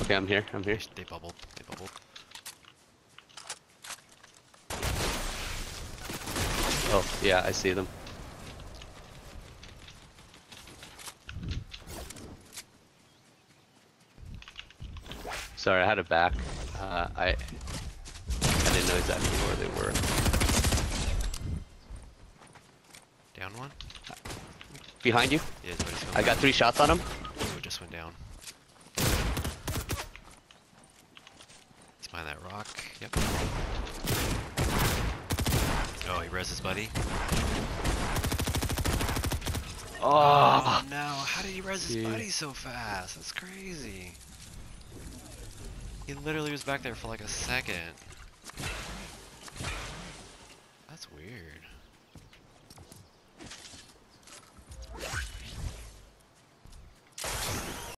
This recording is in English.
Okay, I'm here. I'm here. They bubbled. They bubbled. Oh, yeah, I see them. Sorry, I had a back. I didn't know exactly where they were. Down one? Behind you? Yeah, his buddy's I got 3 shots on him. Oh, just went down. He's behind that rock. Yep. Oh, he res his buddy. Oh, no. How did he res his buddy so fast? That's crazy. He literally was back there for like a second. That's weird.